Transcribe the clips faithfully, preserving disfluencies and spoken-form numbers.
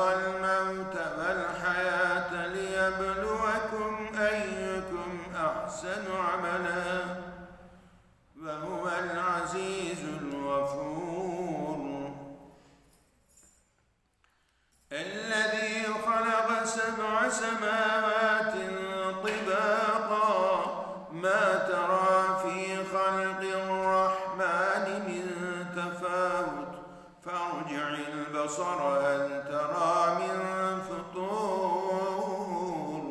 الموت والحياة ليبلوكم أيكم أحسن عملا وهو العزيز الغفور. الذي خلق سبع سماوات طباقا ما ترى في خلق الرحمن من تفاوت فارجع البصر هل ترى من فطور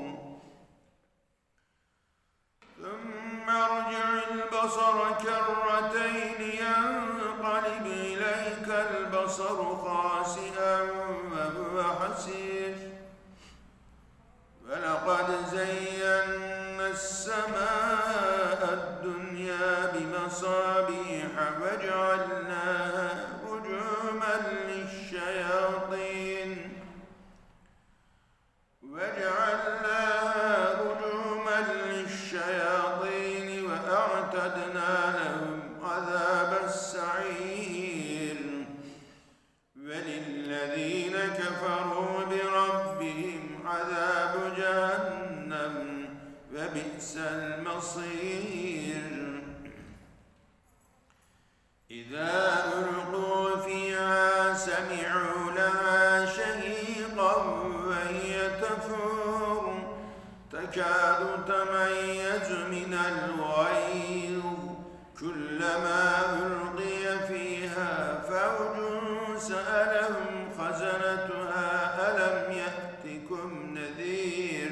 ثم ارجع البصر كرتين ينقلب إليك البصر خاسئا وهو حسير ولقد زينا السماء الدنيا بمصابيح وجعلناها رجوما للشياطين وجعلناها رجوما للشياطين وأعتدنا لهم عذاب السعير. وللذين كفروا بربهم عذاب جهنم وبئس المصير. إذا ألقوا فيها سمعوا لها شهيقا وهي تفور تكاد تميز من الغيظ كلما ألقي فيها فوج سألهم خزنتها ألم يأتكم نذير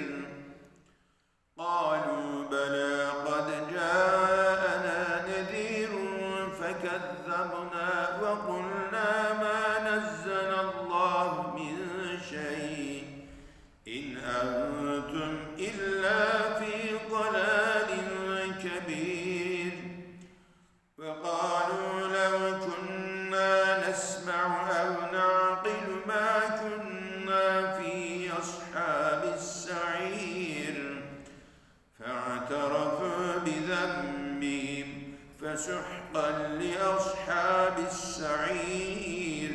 قالوا بلى قد جاءنا نذير فكذبنا وقلنا ما نزل الله من شيء إن أنتم إلا في ضلال كبير. وقالوا لو كنا نسمع أو نعقل ما كنا في أصحاب السعير فاعترفوا بذنبهم فسحقا لأصحاب السعير.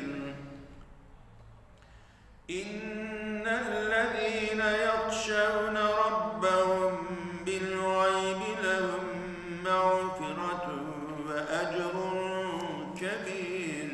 إن الذين يخشون ربهم بالغيب لهم مغفرة وأجر كبير.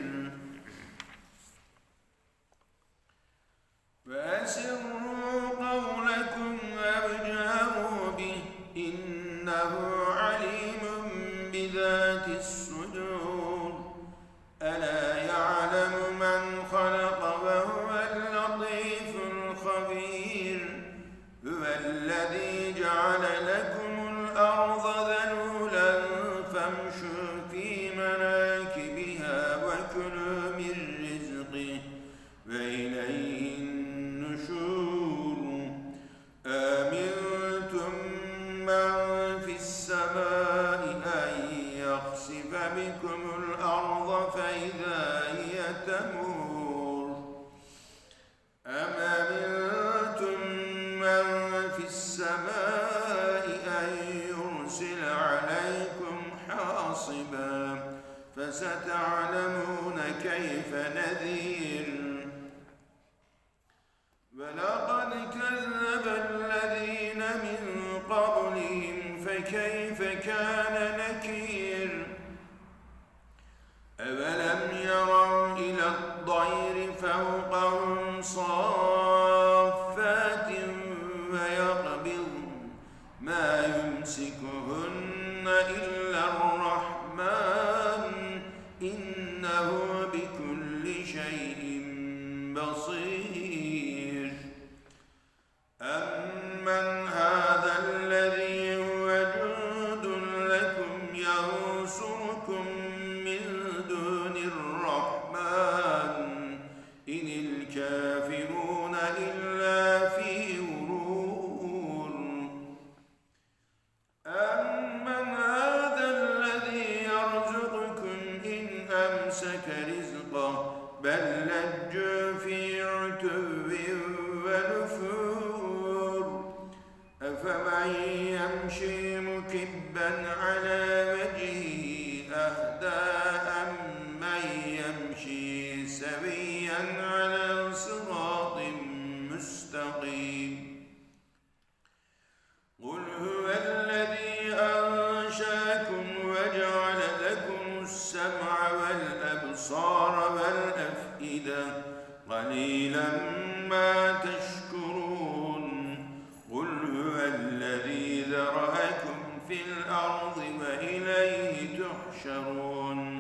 فأسروا قولكم أو اجهروا به إنه عليم بذات الصدور. ألا يعلم من خلق وهو اللطيف الخبير. هو الذي جعل لكم الأرض ذلولا فامشوا في مناكبها وكلوا من رزقه وإليه النشور. آمنتم من في السماء أن يخسف بكم الأرض فإذا هي تمور أم أمنتم من في السماء أن يرسل عليكم حاصبا فستعلمون كيف نذير. ولقد كذب الذين من قبلهم فكيف كان نكير. أولم يروا إلى الطير فوقهم صافات ويقبضن ما يمسكهن إلا الرحمن إنه بكل شيء بصير. أمن هذا الذي هو جند لكم ينصركم من دون الرحمن إن الكافرون ما تشكرون قل هو الذي ذرأكم في الأرض وإليه تحشرون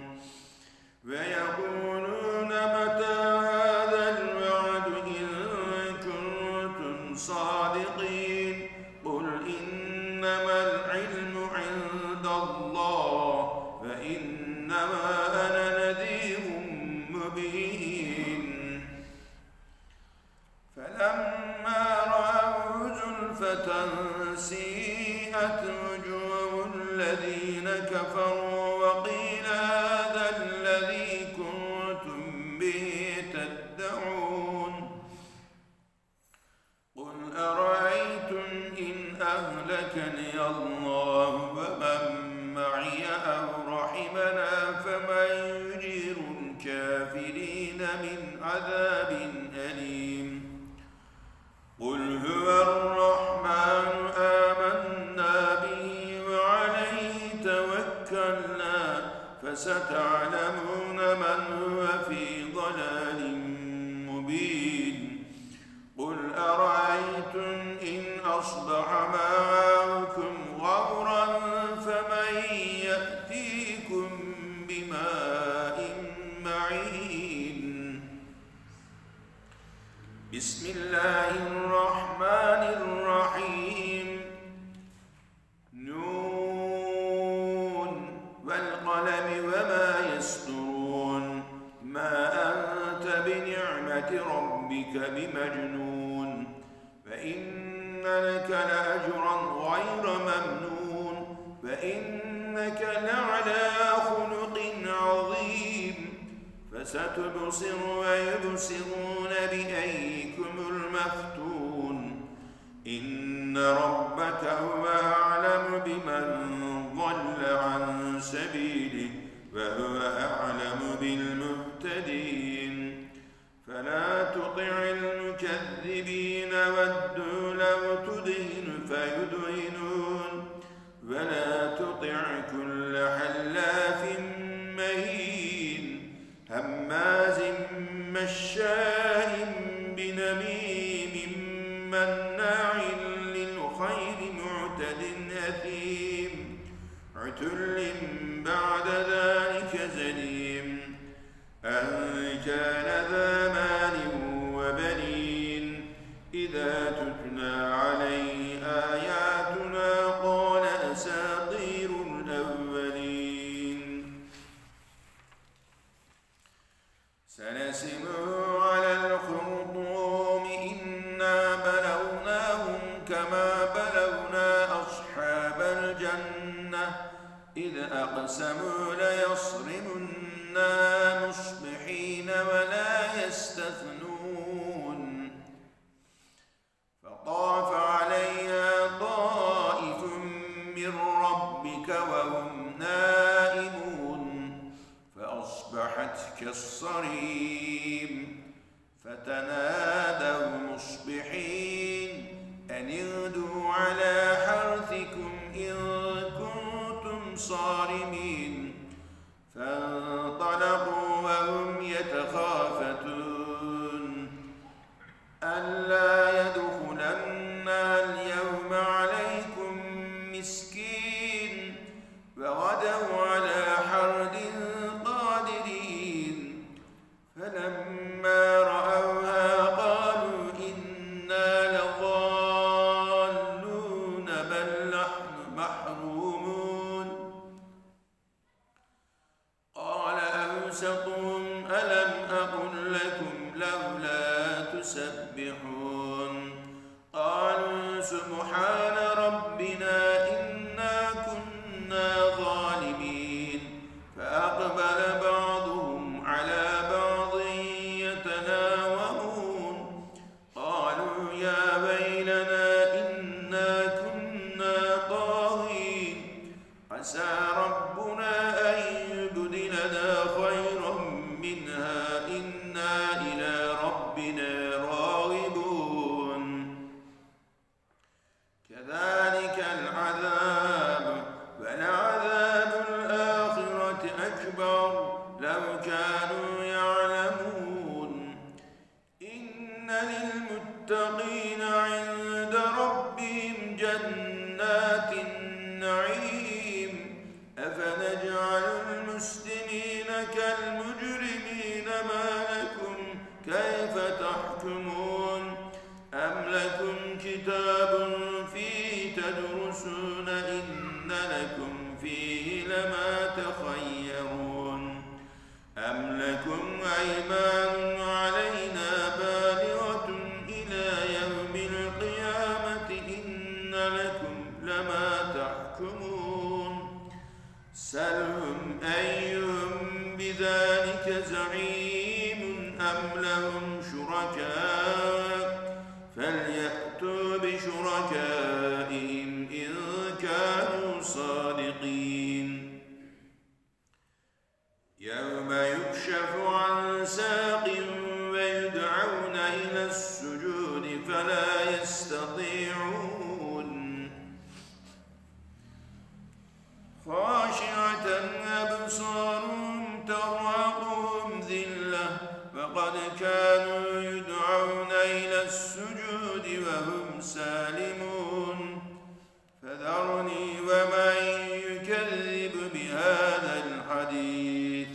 ويقولون متى هذا الوعد إن كنتم صادقين قل إنما العلم عند الله وإنما أنا نذير مبين فلما رأوا زلفة سيئت وجوه الذين كفروا وقيل هذا الذي كنتم به تدعون قل أرأيتم إن أهلكني الله ومن معي أو رحمنا فمن يجير الكافرين من عذاب أليم قل هو الرحمن آمنا به وعليه توكلنا فستعلمون من هو في ضلال مبين قل أرأيتم إن أصبح ماؤكم غورا فمن يأتيكم بماء معين بسم الله الرحمن الرحيم نون والقلم وما يسطرون ما أنت بنعمة ربك بمجنون فإن لك لأجرا غير ممنون وإنك لعلى خلق عظيم فستبصر ويبصرون بأيكم المفتون إن ربك هو أعلم بمن ضل عن سبيله وهو أعلم بالمهتدين فلا تطع المكذبين ودوا لو تدهن فيدهنون ولا تطع كل حلاف مهين هماز مشاء بنميم مناع للخير معتد أثيم عتل بعد ذلك زليم أن كان ذا مال وبنين إذا تتلى عليه آياتنا قال أساطير الأولين سنسمه على الخرطوم إنا بلوناهم كما بلونا أصحاب الجنة إذ أقسموا ليصرمنا مصبحين ولا يستثنون فطاف عليها طائف من ربك وهم نائمون فأصبحت كالصريم فتنادوا مصبحين أن اغدوا على حرثكم إن كنتم صارمين فانطلقوا وهم يتخافتون ألا يدخلنها اليوم عليكم مسكين وغدوا على حرد قادرين فلما رأوها قالوا إنا لضالون بل نحن محرومون قال أوسطهم ألم أقل لكم لولا تسبحون قالوا سبحان ربنا إنا كنا ظالمين فأقبل بعضهم على بعض يتناومون قالوا يا ويلنا إنا كنا طاغين عسى ربنا أن يبدلنا خيرا منها إنا إلى ربنا راغبون كذلك المتقين عند ربهم جنات النعيم أفنجعل المسلمين كالمجرمين ما لكم كيف تحكمون أم لكم كتاب فيه تدرسون إن لكم فيه لما تخيرون أم لكم أيمان علينا بالغة إلى يوم القيامة إن لكم لما تحكمون سلهم أيهم بذلك زعيم أم لهم شركاء فليأتوا بشركائهم إن كانوا صادقين يوم يكشف عن ساق ويدعون إلى السجود فلا يستطيعون خاشعة أبصارهم ترهقهم ذلة وقد كانوا يدعون إلى السجود وهم سالمون فذرني ومن يكذب بهذا الحديث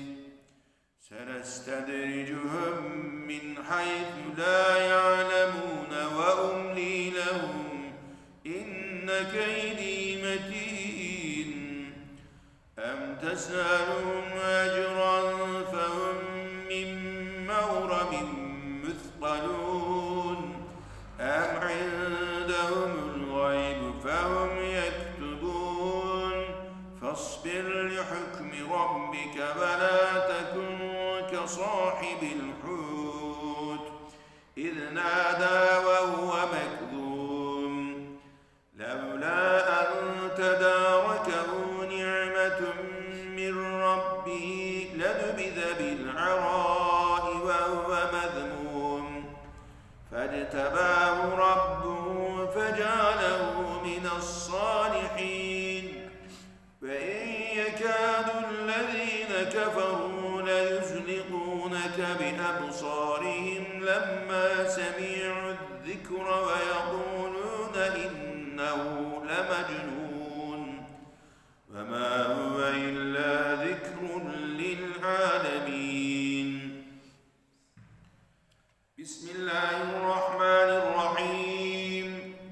سنستدرجهم من حيث لا يعلمون وأملي لهم إن كيدي متين أم تسألهم أجرا فهم من مغرم مثقلون أم عندهم الغيب فهم يكتبون فاصبر لحكم ربك ولا تكن كصاحب الحوت إذ نادى وهو مكظوم لولا أن تداركه نعمة من ربه لنبذ بالعراء وهو مذموم فاجتباه ربه فجعله من الصالحين وإن يكاد الذين كفروا ليزلقونك بأبصارهم لما سمعوا الذكر ويقولون إنه لمجنون وما هو إلا ذكر للعالمين بسم الله الرحمن الرحيم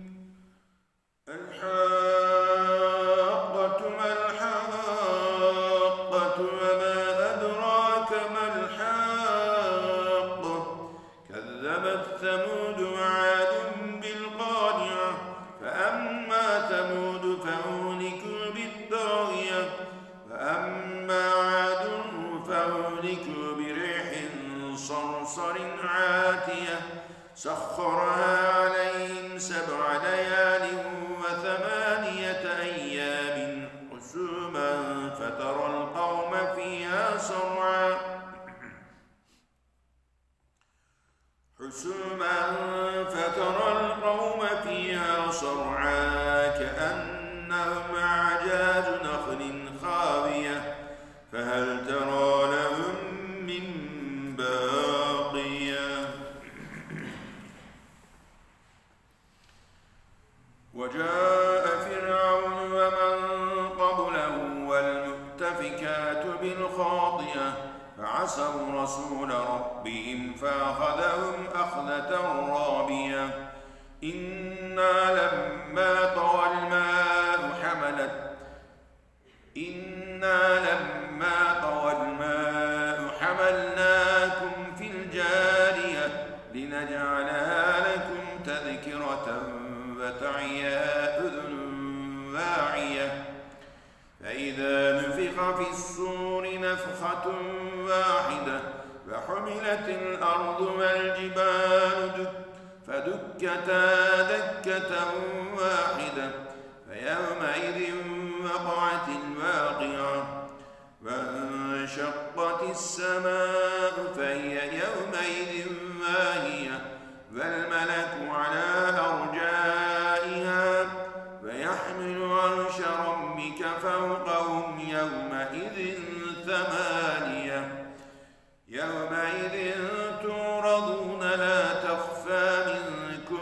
الحاقة ما الحاقة وما أدراك ما الحاقة كذبت ثمود وعاد بالقارعة فأما ثمود فأهلكوا بالطاغية وأما عاد فأهلكوا بريح صرصر عاتية سخرها عليهم سبع ليال وثمانية أيام حسوما فترى القوم فيها صرعا حسوما فترى القوم فيها صرعا كأنهم أعجاز نخل خاوية فهل ترى لهم من باقية وجاء فرعون ومن قبله والمؤتفكات بالخاطئة فعصوا رسول ربهم فأخذهم أخذة رابية إنا لما طغى الماء حملت إنا لما طغى الماء حملناكم في الجارية لنجعلها لكم تذكرة وتعيها أذن واعية فإذا نفخ في الصور نفخة واحدة وحملت الأرض والجبال دك فدكتا دكة واحدة فيومئذ وقعت الواقعة وانشقت السماء فهي يومئذ واهية والملك على أرجائها ويحمل عرش ربك فوقهم يومئذ ثمانية يومئذ تعرضون لا تخفى منكم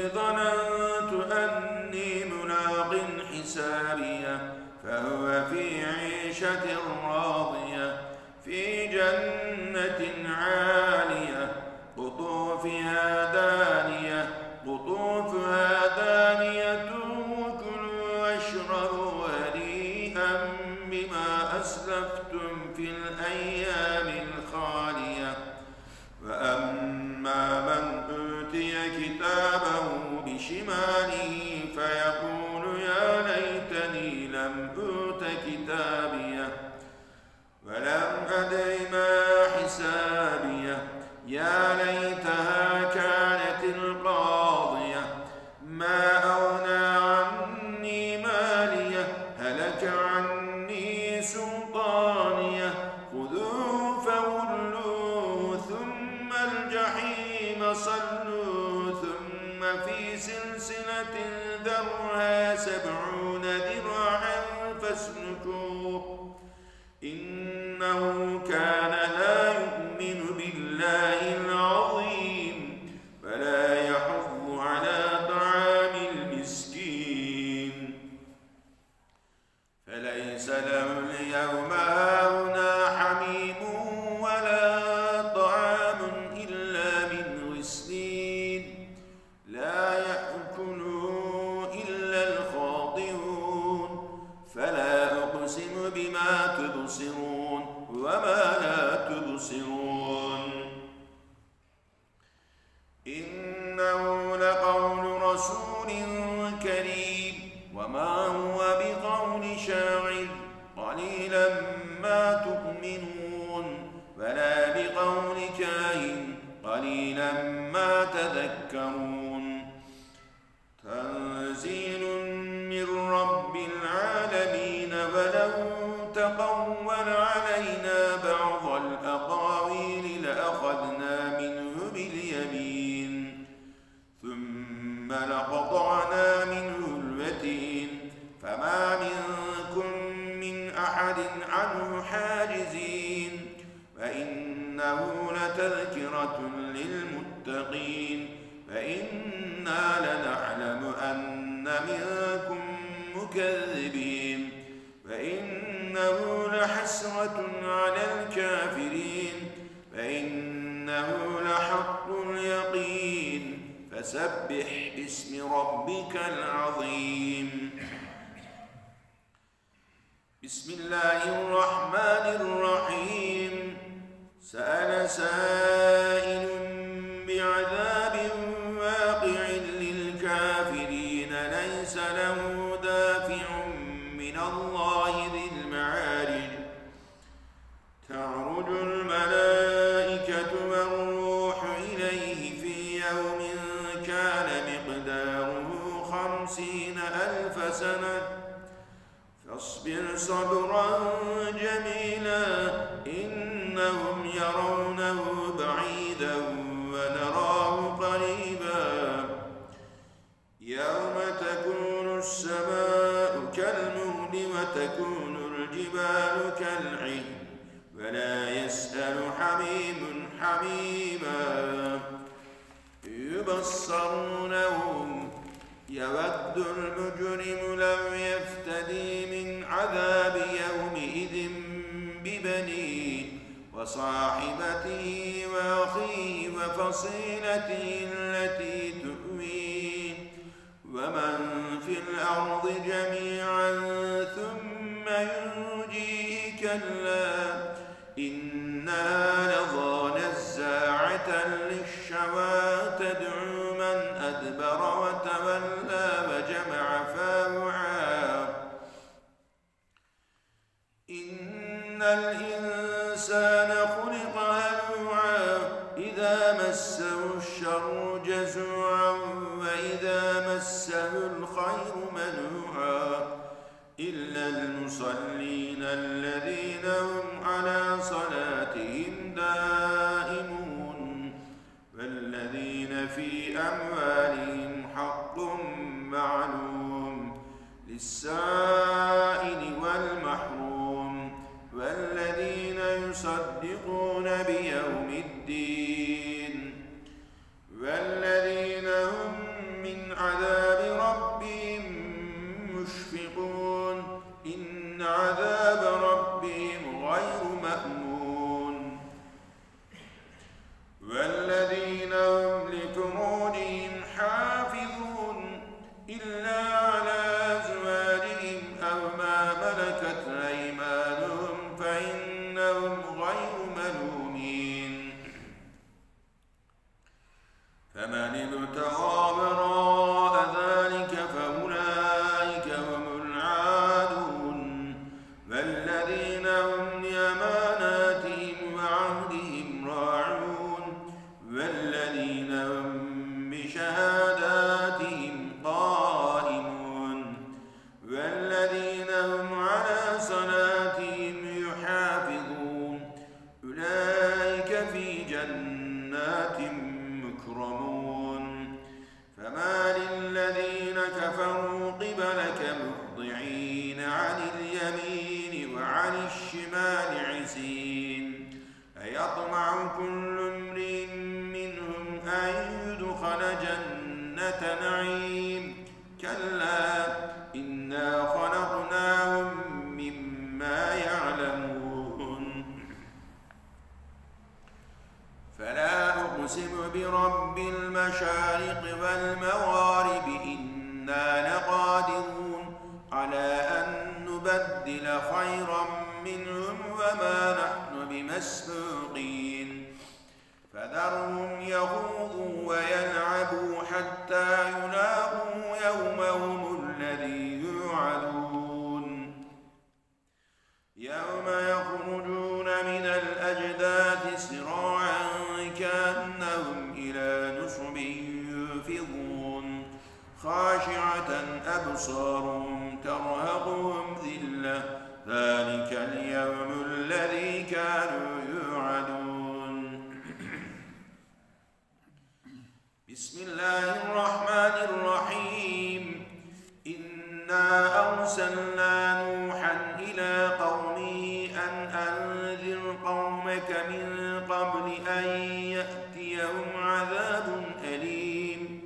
ظننت أني ملاق حسابيه فهو في عيشة راضية في جنة عالية قطوفها دانية قطوفها دانية كلوا واشربوا هنيئا بما أسلفتم في الأيام الخالية وأما من أوتي كتابه بشماله فيقول يا ليتني لم أوت كتابيه ولم أدر ما حسابيه يا ليتها كانت القاضية ما أغنى عني ماليه هلك عني سلطانيه خذوه فغلوه ثم الجحيم صلوه ثم في سلسلة ذرعها سبعون ذراعا فاسلكوه إنه كان لا يؤمن بالله العظيم فلا يحض على طعام المسكين فليس له اليوم هاهنا حميم ولا طعام إلا من غسلين لا يأكله إلا الخاطئون فلا أقسم بما تبصرون وما لا تبصرون إنه لقول رسول كريم وما هو بقول شاعر قليلا ما تؤمنون ولا بقول كاهن قليلا ما تذكرون تنزيل من رب العالمين ولو تقول علينا بعض الأقاويل لأخذنا منه باليمين ثم لقطعنا منه الوتين فما منكم من أحد عنه حاجزين فإنه لتذكرة للمتقين فإنا لنعلم أن منكم مكذبين فإنه لحسرة على الكافرين فإنه لحق اليقين فسبح باسم ربك العظيم بسم الله الرحمن الرحيم سأل سائل بعذاب واقع للكافرين ليس له دافع من الله ذي المعارج تعرج الملائكة والروح إليه في يوم كان مقداره خمسين ألف سنة فاصبر صبرا جميلا إنهم يرونه بعيدا ونراه قريبا يوم تكون السماء كالمهل وتكون الجبال كالعهن ولا يسأل حميم حميما يبصرونهم يود المجرم لو يفتدي من عذاب يومئذ ببنيه وصاحبته وأخيه وفصيلته التي تؤويه ومن في الأرض جميعا ثم ينجيه كلا إنها لظى نزاعة للشوى تدعو من أدبر وتولى وجمع فاوعى إن الإنسان خلق هلوعا إذا مسه الشر جزوعا وإذا مسه الخير منوعا إلا المصلين الذين هم على صلاتهم دائمون والذين في أموالهم حق معلوم للسائل والمحروم والذين يصدقون بيوم الدين والذين هم من جنة نعيم كلا إنا خلقناهم مما يعلمون فلا أقسم برب المشارق والمغارب إنا لقادرون على أن نبدل خيرا منهم وما نحن بمسبوقين فذرهم يخوضوا ويلعبوا حتى يلاقوا يومهم الذي يوعدون يوم يخرجون من الأجداث سراعا كأنهم إلى نصب يوفضون خاشعة أبصارهم ترهقهم ذلة ذلك اليوم الذي كانوا يوعدون بسم الله الرحمن الرحيم إنا أرسلنا نوحا إلى قومه أن أنذر قومك من قبل أن يأتيهم عذاب أليم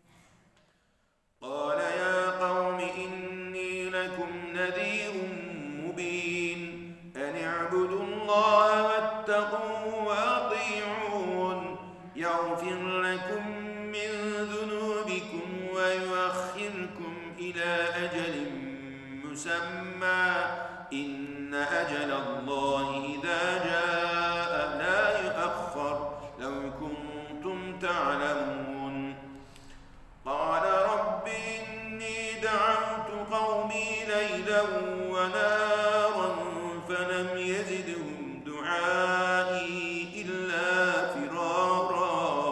قال يا قوم إني لكم نذير مبين أن اعبدوا الله واتقوه وأطيعون يغفر لكم من ذنوبكم ويؤخركم إلى أجل مسمى إن أجل الله إذا جاء لا يؤخر لو كنتم تعلمون قال رب إني دعوت قومي ليلا ونارا فلم يزدهم دعائي إلا فرارا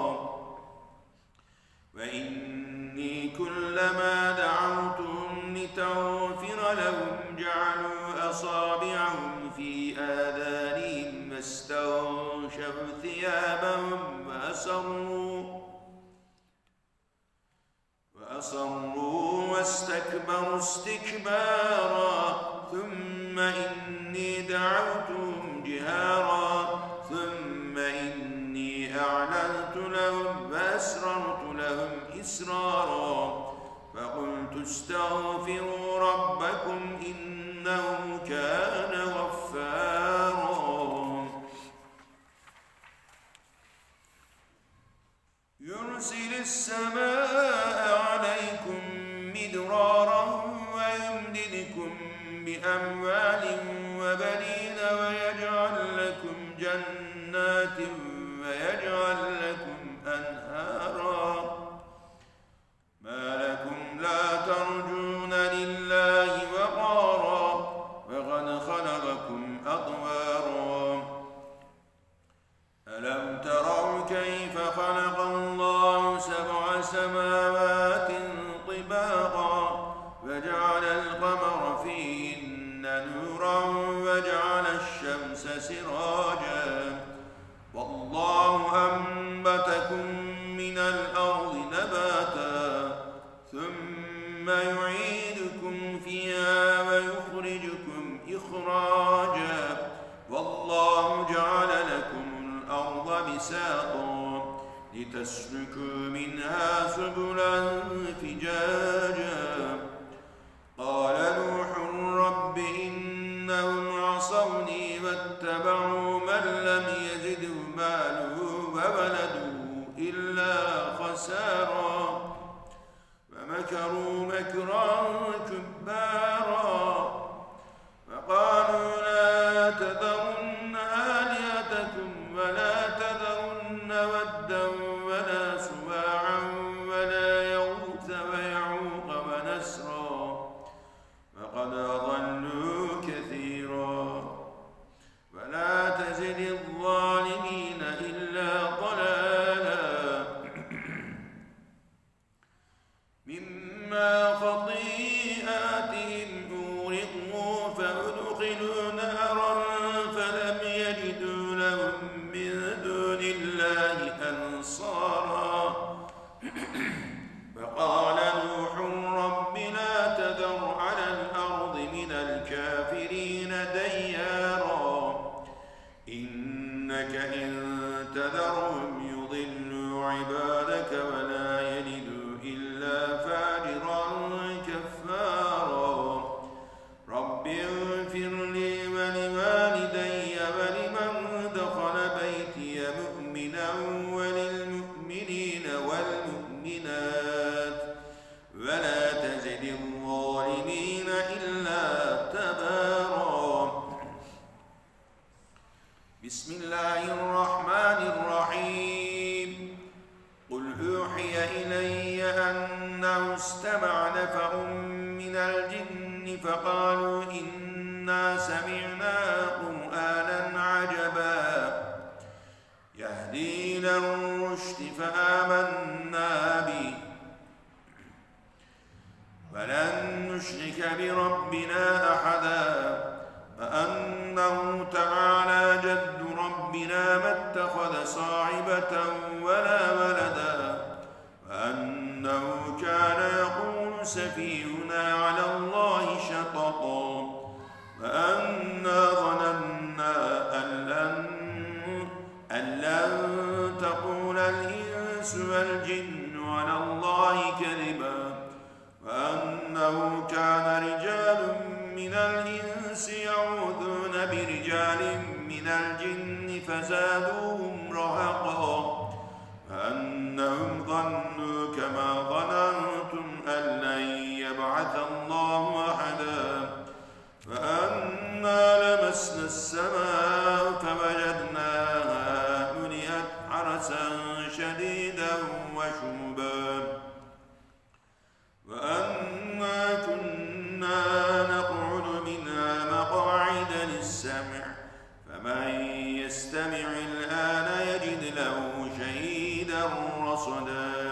وإني كلما دعوتهم لتغفر لهم جعلوا أصابعهم في آذانهم واستغشوا ثيابهم وأسروا وأصروا واستكبروا استكبارا ثم إني دعوتهم جهارا ثم إني أعلنت لهم وأسررت لهم إسرارا فقلت استغفروا ربكم إنه كان غفارا يرسل السماء عليكم مدرارا ويمددكم بأموال وبنين ويجعل لكم جنات ويجعل لكم أنهارا ما لكم لا ترجون لله وقارا وقد خلقكم أطوارا ألم تروا كيف خلق الله سبع سماوات طباقا وجعل القمر فيهن نورا وجعل الشمس سراجا والله أنبتكم من الأرض نباتا ثم يعيدكم فيها ويخرجكم إخراجا والله جعل لكم الأرض بساطا لتسلكوا منها سبلا فجاجا قال نوح رب إنهم عصوني واتبعوا من لم يزده ماله وولده إلا خسارا ومكروا مكرا كبارا وقالوا لا تذرن آلهتكم ولا تذرن ودا ولا سواعا ولا يغوث ويعوق ونسرا وقد أضلوا كثيرا ولا تزد الظالمين إلا ضلالا مما خطيئاتهم أغرقوا فأدخلوا نارا فلم يجدوا لهم من دون الله أنصارا فقال نوح رب لا تذر على الأرض من الكافرين ديارا إنك إن تذرهم يضلوا عبادك ولا يلدوا أنه استمع نفر من الجن فقالوا إنا سمعنا قرآنا عجبا يهدي إلى الرشد فآمنا به ولن نشرك بربنا أحدا فأنه تعالى جد ربنا ما اتخذ صاحبة ولا ولدا وأنه كان يقول سفيهنا على الله شططا وأنا ظننا أن لن أن لن تقول الإنس والجن على الله كذبا وأنه كان رجال من الإنس يعوذون برجال من الجن فزادوهم رهقا وأنهم ظنوا كما ظننتم أن لن يبعث الله أحدا وأنا لمسنا السماء فوجدناها ملئت حرسا شديدا وشهبا وأنا كنا نقعد منها مقاعد للسمع فمن يستمع الآن يجد له شهيدا رصدا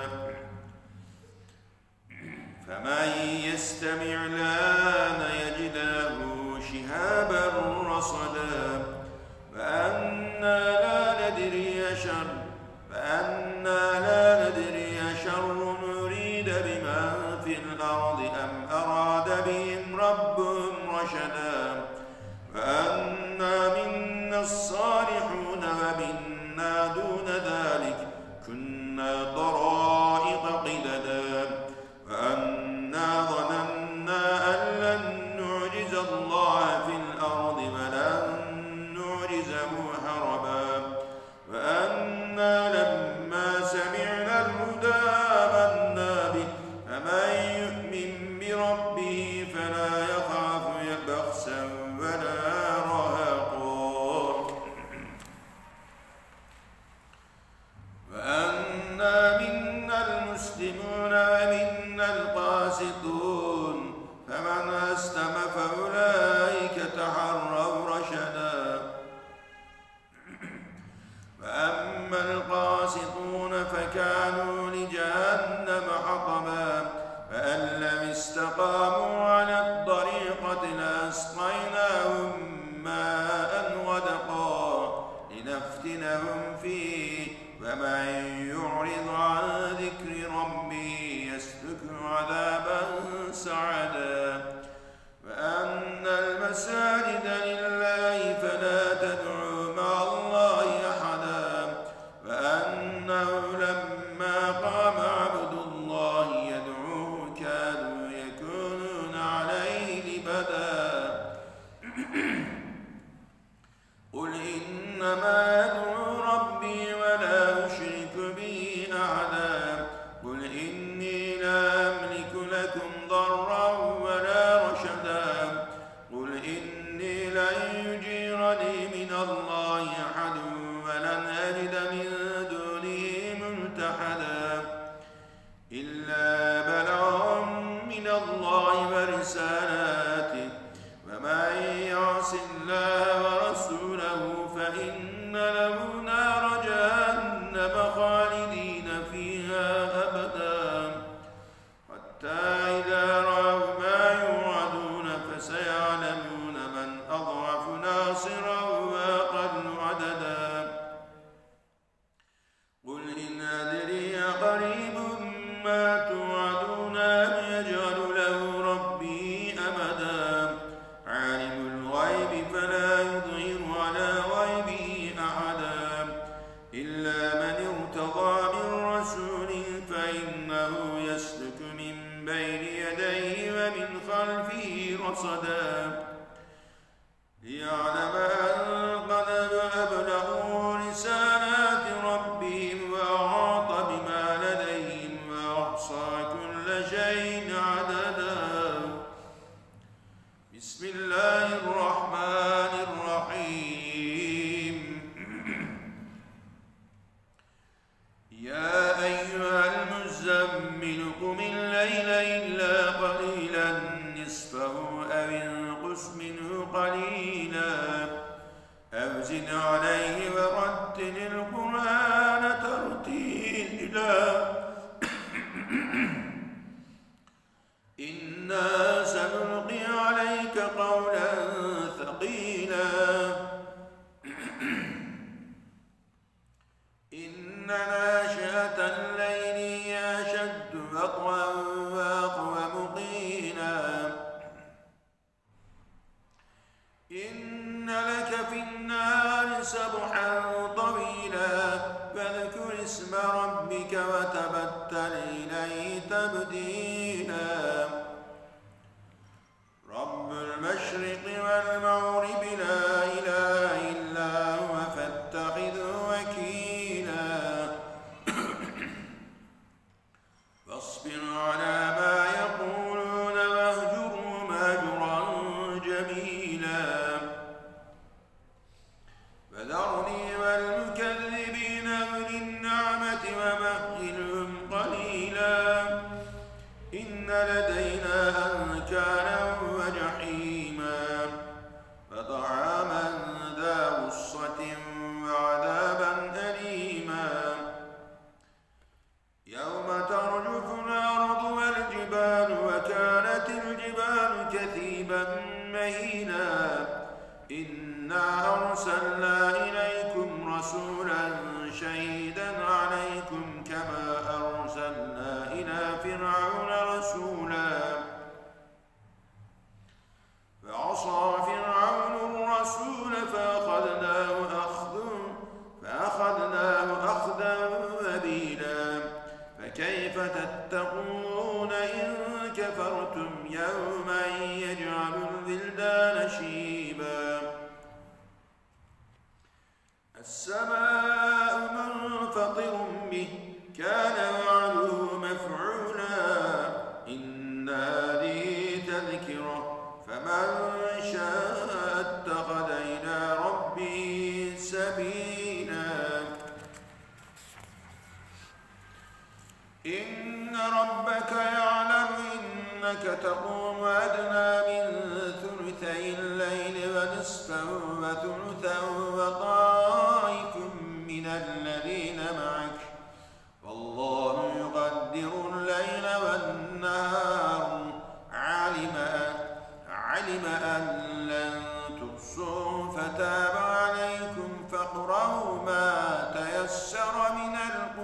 فمن يستمع الآن يجد له شهابا رصدا فأنا لا ندري شر فأنا لا ندري شر نريد بمن في الأرض أم أراد بهم ربهم رشدا فأنا منا الصالحون ومنا دون ذلك كنا طرائق قددا وأنا ظننا أن لن نعجز الله في الأرض ولن نعجزه هربا وأنا لما سمعنا الهدى آمنا به فمن يؤمن بربه فلا يخاف بخسا ولا رهقا وأنا منا المسلمون ومنا القاسطون فمن أسلم فأولئك تحروا رشدا وأما القاسطون فكانوا لجهنم حطبا فأن لم استقاموا على الطريقة لأسقيناهم ماء غدقا لنفتنهم فيه ومن يعرض عن ذكر ربه يسلكه عذابا سعدا وأن المساجد لله فلا تدعوا مع الله أحدا وأنه لما قام عبد الله يدعوه كادوا يكونون عليه لبدا قل إنما أدعو ربي ولا أشرك به أحدا قل إني لا أملك لكم ضرا ولا رشدا قل إني لن يجيرني من الله أحد ولن أجد من دونه ملتحدا إلا بلغا من الله ورسالاته ومن يعص الله ورسوله فإن له نار جهنم خالدين فيها أبدا حتى إذا رأوا ما يوعدون فسيعلمون من أضعف ناصرا وأقل عددا قل إن أدري قريب ما توعدون أم يجعل له ربي أمدا عالم الغيب فلا يظهر على غيبه أحدا إلا من ارتضى من رسول فإنه يسلك من بين يديه ومن خلفه رصدا ليعلم أن قد أبلغوا رسالات ربهم وأحاط بما لديهم وأحصى كل شيء عددا بسم الله الرحمن الرحيم يا أيها المزمل قم الليل الليل إلا قليلا نصفه أو انقص منه قليلا أو زد عليه ورتل القرآن ترتيلا إنا سنلقي عليك قولا ثقيلا إن ناشئة الليل هي أشد وطئا وأقوم قيلا إن لك في النهار سبحا طويلا فاذكر اسم ربك وتبتل إليه تبتيلا رب المشرق والمغرب لا إله إلا هو فاتخذه وكيلا فاصبر على ما يقولون واهجرهم هجرا جميلا فذرني والمكذبين أولي النعمة ومهلهم قليلا إن لدينا أنكالا وجحيما فطعاما ذا غصة وعذابا أليما يوم ترجف الأرض والجبال وكانت الجبال كثيبا مهينا إنا أرسلنا إليكم رسولا شهيدا عليكم كما أرسلنا إلى فرعون رسولا فعصى فرعون الرسول فأخذناه أخذا فأخذناه أخذا وبيلا فكيف تتقون إن كفرتم يوما يجعل الولدان شيبا السماء منفطر به كان وعده مفعولا إن هذه تذكرة فمن شاء اتخذ إلى ربه سبيلا إن ربك يعلم إنك تقوم أدنى من ثلثي الليل ونصفه وثلثه وطائف من الذين معك والله يقدر الليل والنهار علم علم أن لن تحصوا فتاب عليكم فاقرؤوا ما تيسر من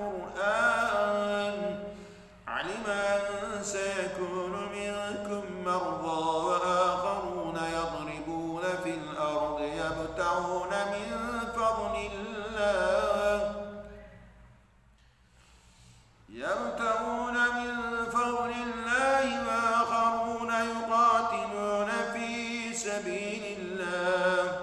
القرآن علم أن سيكون منكم مرضى وآخرون يضربون في الأرض يبتغون من فضل الله يبتغون من فضل الله وآخرون يقاتلون في سبيل الله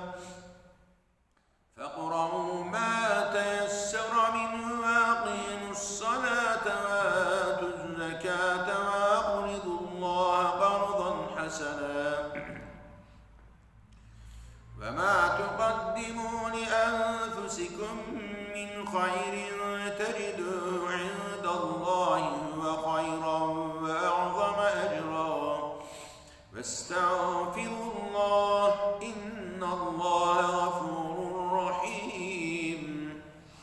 فاقرؤوا ما تيسر منه وأقيموا الصلاة وآتوا الزكاة وأقرضوا الله قرضا حسنا وما تقدموا لأنفسكم من خير تجدوه عند الله هو خيرا وأعظم أجرا واستغفروا الله إن الله غفور رحيم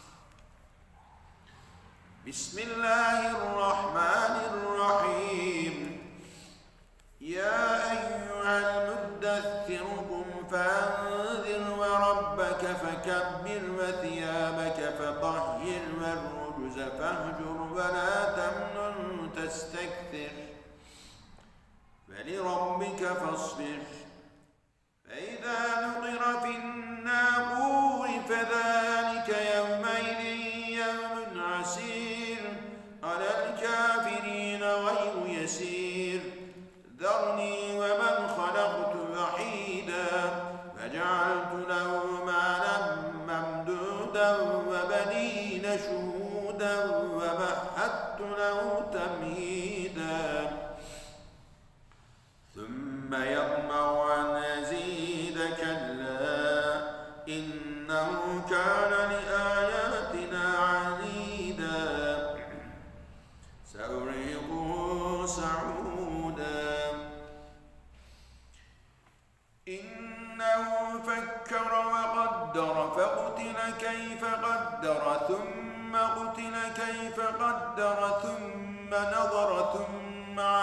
بسم الله الرحمن الرحيم يا أيها المدثر قم فأنذر وربك فكبر وثيابك فطهر والرجز فاهجر ولا تمنن تستكثر فلربك فاصبر فإذا نقر في الناقور فذلك يومئذ يوم عسير على الكافرين غير يسير ذرني ومن خلقت وحيدا فجعلت له مالا ممدودا وبنين شهودا ومهدت له تمهيدا ثم يطمع أن أزيد كلا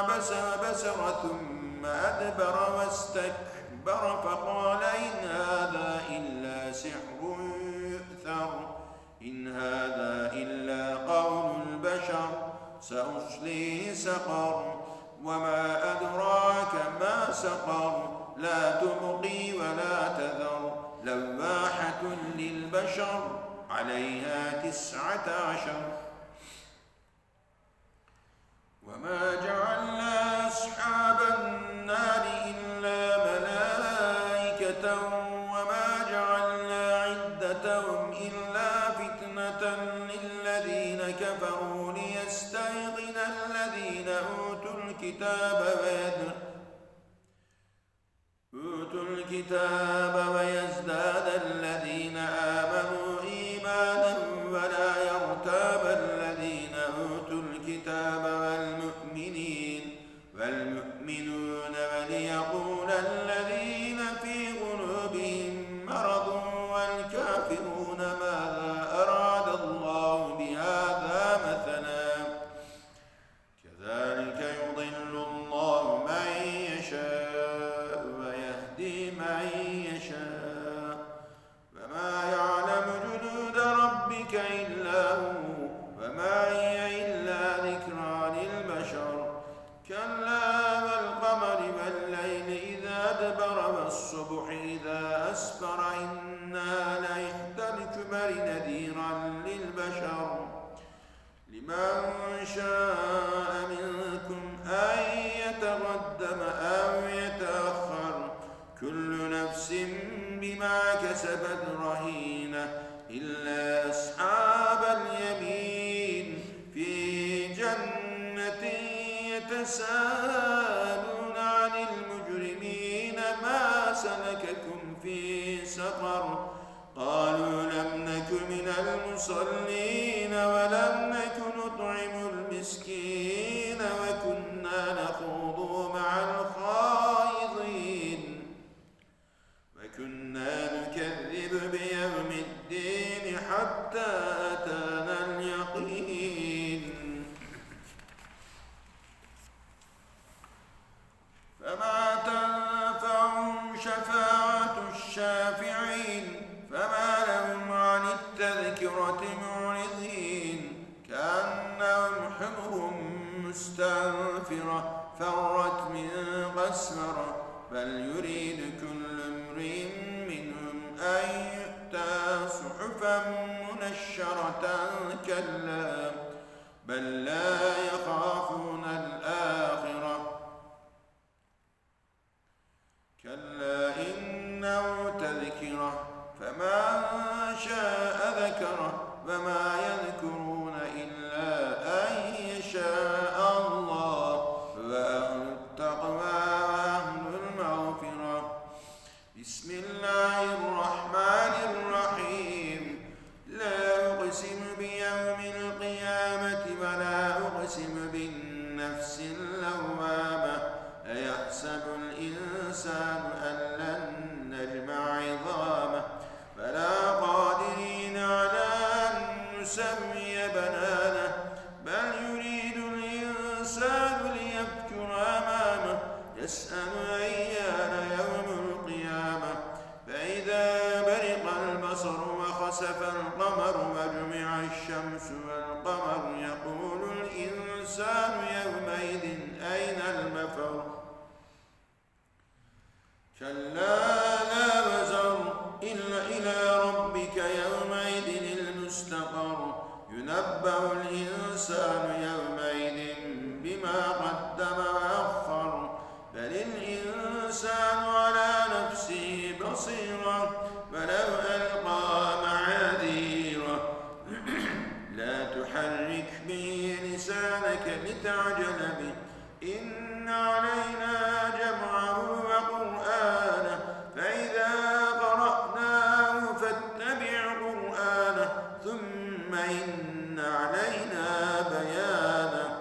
عبس وبسر ثم أدبر واستكبر فقال إن هذا إلا سحر يؤثر إن هذا إلا قول البشر سأصليه سقر وما أدراك ما سقر لا تبقي ولا تذر لواحة للبشر عليها تسعة عشر وما جعلنا أصحاب النار إلا ملائكة وما جعلنا عدتهم إلا فتنة للذين كفروا ليستيقن الذين أوتوا الكتاب ويدرسوا أوتوا الكتاب ويزداد الذين آمنوا إيمانا ولا يرتاب الذين أوتوا الكتاب والمؤمنين والمؤمنون وليقول الذين في قلوبهم مرض والكافرون ماذا أراد الله بهذا مثلا كذلك يضل الله من يشاء ويهدي من يشاء وما يعلم جنود ربك إلا هو وما هي إلا ذكرى للبشر كلا والقمر والليل إذا أدبر والصبح إذا أسفر إنها لإحدى الكبر نذيرا للبشر لمن شاء منكم أن يتقدم أو يتأخر كل نفس بما كسبت رهينة إلا أصحاب اليمين في جنة يتساءلون عن المجرمين ما سلككم في سقر قالوا لم نك من المصلين ولم نك نطعم المسكين وكنا نخوض مع الخائضين وكنا نكذب بيوم الدين حتى أتانا اليقين فما تنفعهم شفاعة الشافعين فما لهم عن التذكرة معرضين كأنهم حمر مستنفرة فرت من قسورة بل يريد كل امرئ منهم أن يؤتى صحفا منشرة كلا بل لا يخافون الآخرة كلا إنه تذكرة فمن شاء ذكره وما يذكرون إلا أن يشاء الله وأهل التقوى وأهل المغفرة بسم الله الرحمن الرحيم لا أقسم بيوم القيامة ولا أقسم بالنفس اللوامة أيحسب الإنسان أن لن نجمع عظامه بلى قادرين على أن نسوي بنانه بل يريد الإنسان ليفجر أمامه يسأل أيان يوم القيامة فإذا برق البصر وخسف القمر وجمع الشمس والقمر يقول الإنسان يومئذ أين المفر كلا لا وزر إلا إلى ربك يومئذ المستقر ينبأ الإنسان يومئذ بما قدم وأخر بل الإنسان على نفسه بصيرة ولو ألقى معاذيره لا تحرك به لسانك لتعجل به إن علينا جمعه وقرآنه فإذا قرأناه فاتبع قرآنه ثم إن علينا بيانه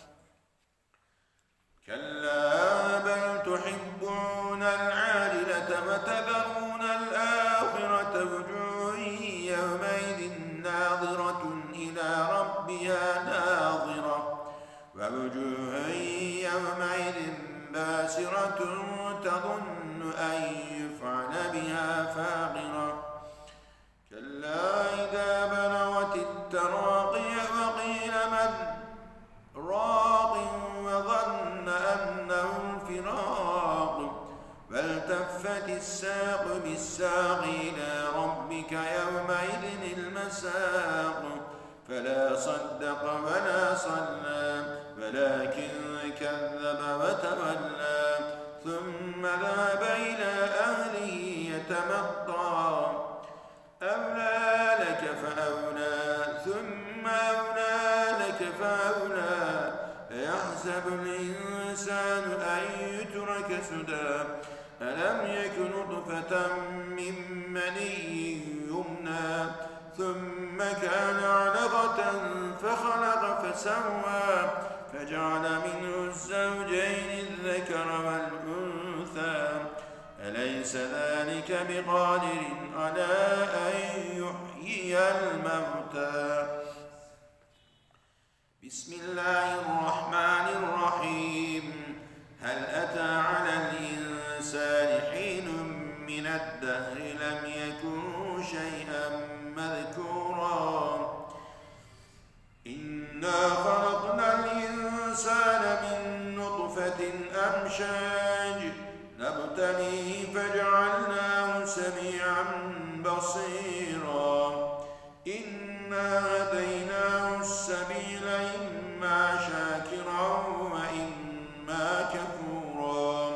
كلا بل تحبون العاجلة وتذرون الآخرة وجوه يومئذ ناظرة إلى ربها ناظرة ووجوه يومئذ كاسرة تظن أن يفعل بها فاقرة كلا إذا بلغت التراقي وقيل من راق وظن أنه الفراق والتفت الساق بالساق إلى ربك يومئذ المساق فلا صدق ولا صلى ولكن كذب وتولى ثم ذهب إلى أهله يتمطى أولى لك فأولى ثم أولى لك فأولى أيحسب الإنسان أن يترك سدى ألم يك نطفة من مني يمنى ثم كان علقة فخلق فسوى فجعل منه الزوجين الذكر والأنثى أليس ذلك بقادر على أن يحيي الموتى بسم الله الرحمن الرحيم هل أتى على الإنسان حين من الدهر لم يكن شيئا مذكورا إنا خلقنا الإنسان من نطفة أمشاج نبتليه فجعلناه سميعا بصيرا إنا هديناه السبيل إما شاكرا وإما كفورا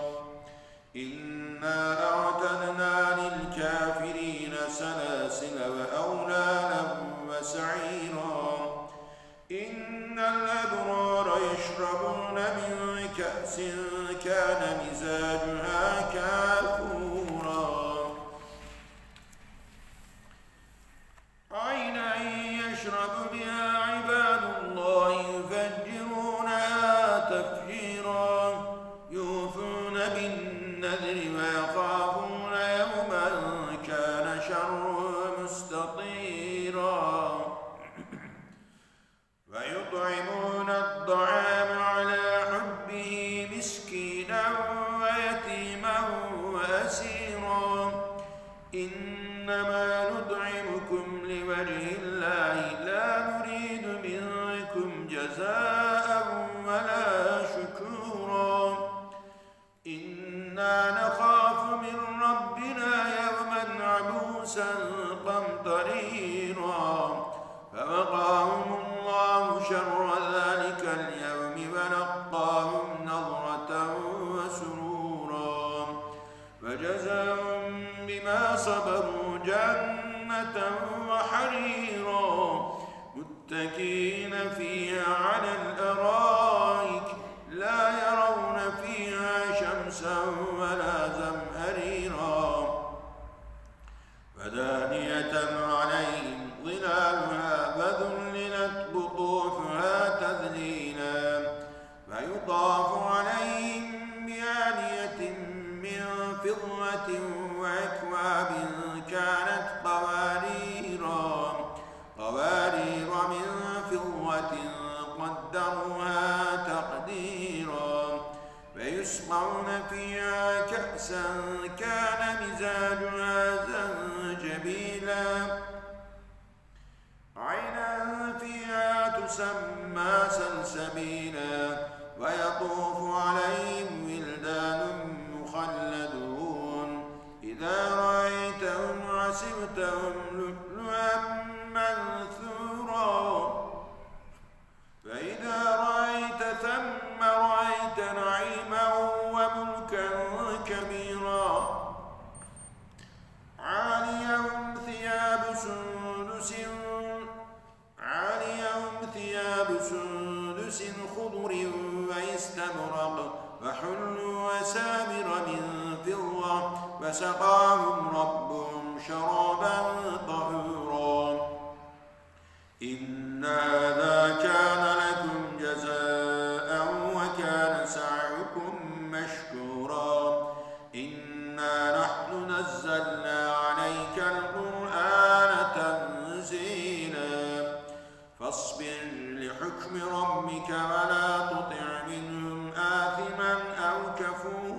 إنا أعتدنا للكافرين سلاسل وأغلالا وسعيرا إن الأبرار يشربون من كأس كان مزاجها كافورا عينا يشرب بها عباد الله يفجرونها تفجيرا يوفون بالنذر ويخافون يوما كان شره مستطيرا ويطعمون الطعام على حبه مسكينا ويتيما وأسيرا إنما نطعمكم لوجه الله لا نريد منكم جزاء ولا شكورا إنا نخاف من ربنا يوما عبوسا قمطريرا فوقاهم الله شر ذلك اليوم ولقاهم نضرة وسرورا وجزاهم بما صبروا جنة وحريرا متكئين فيها على الأرائك لا يرون فيها شمسا ولا زمهريرا ودانية عليهم ظلالها وذللت قطوفها تذليلا ويطاف عليهم بآنية من فضة وأكواب كانت قواريرا قوارير من فضة قدروها تقديرا ويسقون فيها كأسا كان مزاجها زنجبيلا عينا فيها تسمى سلسبيلا ويطوف عليهم ولدان مخلدون إذا رأيتهم حسبتهم لؤلؤا منثورا فإذا رأيت ثم رأيت نعيما وملكا كبيرا عاليهم ثياب سندس عاليهم ثياب سندس خضر واستبرق وحلوا وسامر من فضة وسقاهم ربهم شرابا طهورا إن هذا كان لكم جزاء وكان سعيكم مشكورا إنا نحن نزلنا عليك القرآن تنزيلا فاصبر لحكم ربك ولا تطع منهم آثما أو كفورا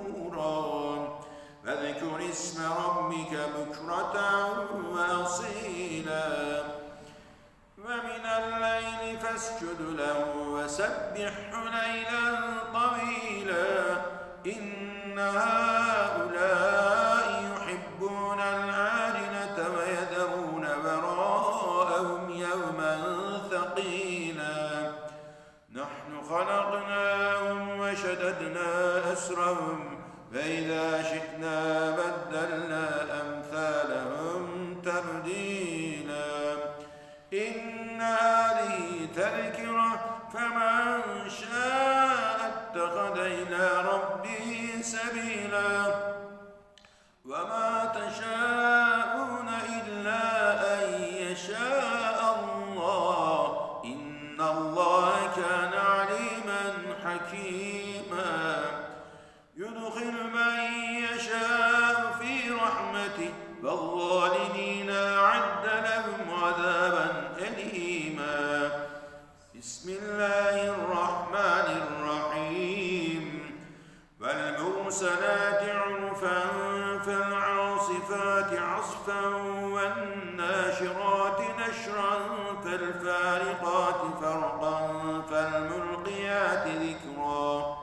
شددنا أسرهم فإذا شئنا بدلنا أمثالهم تبديلا إن هذه تذكرة فمن شاء اتخذ إلى ربه سبيلا وما تشاءون إلا أن يشاء الله إن الله كان عليما حكيما يدخل من يشاء في رحمته والظالمين أعد لهم عذابا أليما بسم الله الرحمن الرحيم والمرسلات عرفا فالعاصفات عصفا والناشرات نشرا فالفارقات فرقا فالملقيات ذكرا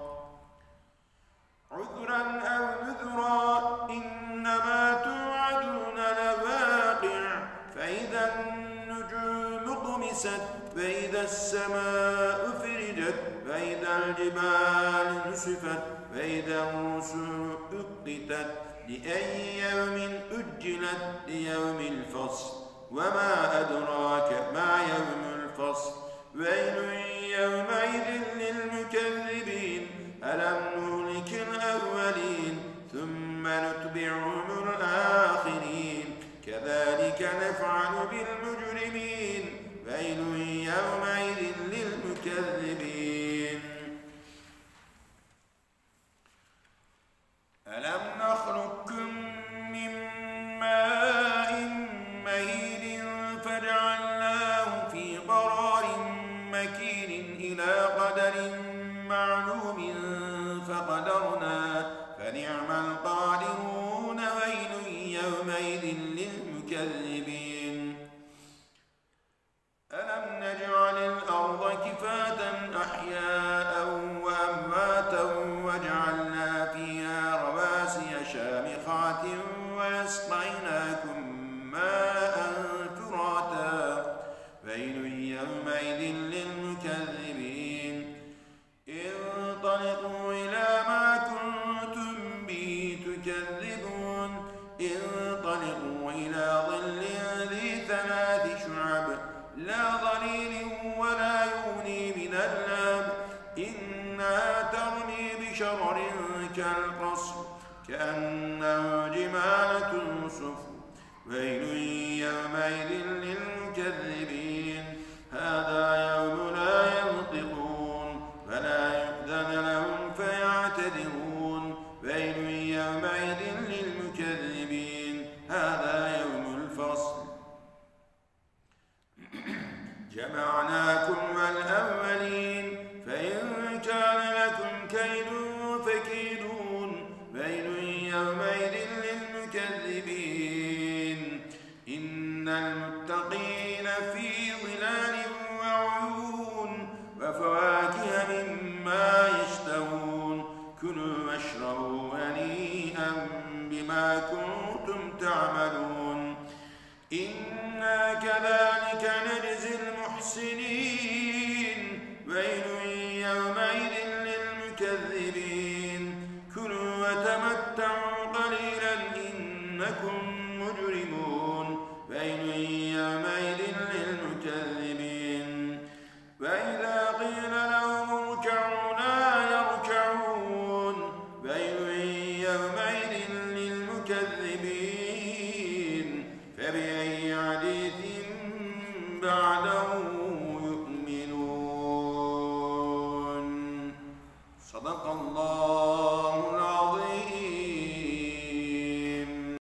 عذرا أو نذرا إنما توعدون لواقع فإذا النجوم طمست فإذا السماء فرجت فإذا الجبال نسفت فإذا الرسل أقتت لأي يوم أجلت ليوم الفصل وما أدراك ما يوم الفصل ويل يومئذ للمكذبين ألم نهلك الأولين ثم نتبعهم الآخرين كذلك نفعل بالمجرمين ويل يومئذ للمكذبين ألم نخلقكم من ماء مهين فجعلناه في قرار مكين إلى قدر معلوم فقدرنا فنعم القادرون ويل يومئذ للمكذبين ألم نجعل الأرض كفاة أحياء وأمواتا وجعلنا فيها رواسي شامخات ويسقيناكم ماء فراتا ويل يومئذ للمكذبين انطلقوا إلى ما كنتم به تكذبون انطلقوا إلى ظل ذي ثلاث شعب لا ظليل ولا يغني من اللهب إنها ترمي بشرر كالقصر كأنه جمالة صفر ويل يومئذ للمكذبين هذا يوم لا ينطقون فلا يؤذن لهم فيعتذرون ويل يومئذ للمكذبين هذا يوم الفصل جمعناكم والأولين فإن كان لكم كيد فكيدون ويل يومئذ للمكذبين إن المتقين في ظلال وعيون وفواكه مما يشتهون كلوا واشربوا هنيئا بما كنتم تعملون إنا كذلك نجزي المحسنين ويل يومئذ للمكذبين كلوا وتمتعوا قليلا إنكم مجرمون ويل يومئذ للمكذبين وإذا قيل لهم اركعوا لا يركعون ويل يومئذ للمكذبين فبأي حديث بعد